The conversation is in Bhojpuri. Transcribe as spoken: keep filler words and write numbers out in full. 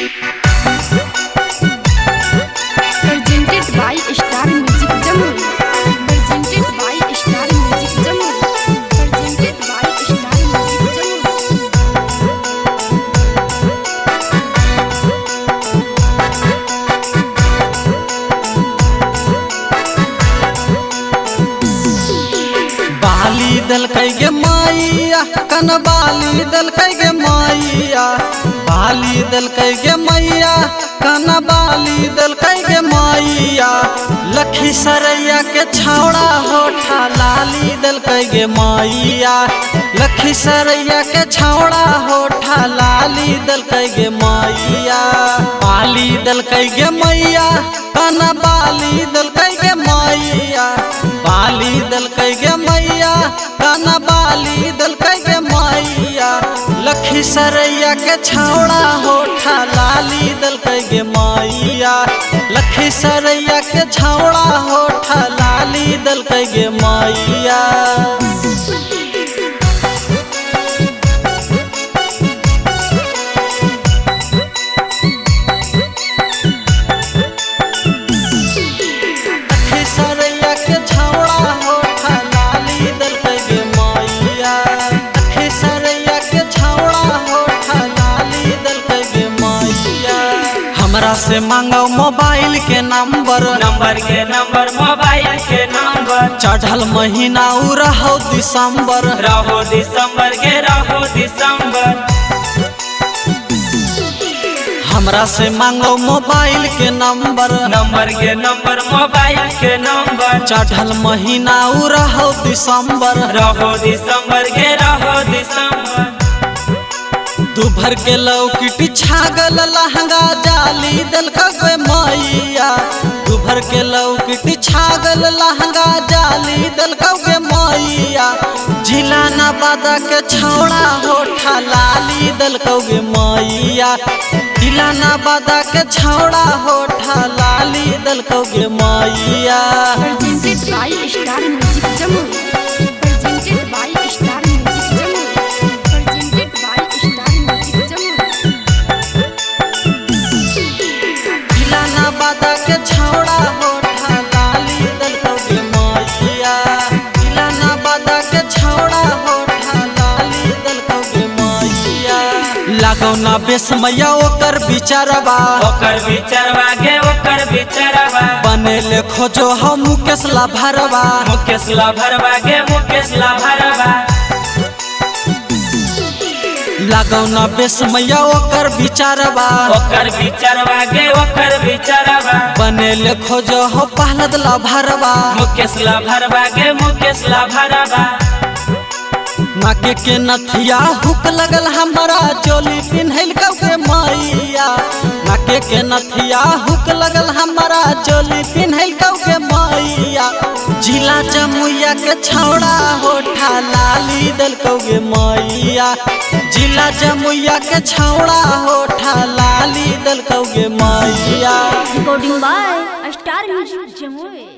Presented by Star Music Jammu. Presented by Star Music Jammu. Presented by Star Music Jammu. बाली दल गे माइया कन बाली दल गे माइया बाली दल गे मैया कन बाली दल गे माइया लखी सरैया के छावड़ा होठा लाली दल गे माइया लखी सरैया के छावड़ा होठा लाली दल गे माइया बाली दल गे मैया कन बाली दल गे माइया बाली दल गे मैया कन बाली दल गे माइया लखी सरैया के छावड़ा होठा लाली दल गे माइया लखी सरैया के छावड़ा होठा लाली दल गे माइया हमरा से मांगो मोबाइल के नंबर नंबर के नंबर मोबाइल के नंबर चढ़ल महीना उ रहो दिसंबर रहो दिसंबर के रहो दिसंबर हमरा से मांगो मोबाइल के नंबर नंबर के नंबर मोबाइल के नंबर चढ़ल महीना उ रहो दिसंबर रहो दिसंबर के रहो दिसंबर दुभर के लौकिटी छागल लहंगा जाली दल गे माइया दुभर के लौकिटी छागल लहंगा जाली दल गे माइया जिला नवादा के छौड़ा होठा लाली दल गे माइया जिला नवादा के छौड़ा होठा लाली दल गे माइया Presented by Star Music Jammu. Presented by Star Music Jammu. Presented by Star Music Jammu. जिला नवादा के छौड़ा होठा लाली दल गे माइया जिला नवादा के छौड़ा होठा लाली दल गे माइया लागौ ना बेसमैया ओकर बिचारबा ओकर बिचारवा गे ओकर बिचारवा बनेले खोजो हम मुकेश ला भरवा मुकेश ला भरवा गे मुकेश ला भरवा लागौ ना बेसमैया ओकर बिचारबा ओकर बिचारवा गे ओकर बिचारवा बनेले खोजो हो पहलद ला भरवा मुकेश ला भरवा गे मुकेश ला भरवा नाके के नथिया हुक लगल हमरा चोली पिन्हल गे माइया नाके के नथिया हुक लगल हमरा चोली पिन्हल गे माइया जिला जमुइया के छौड़ा होठा लाली दल गे माइया जिला जमुइया के छौड़ा होठा लाली दल गे माइया Recording by Star Music Jammu.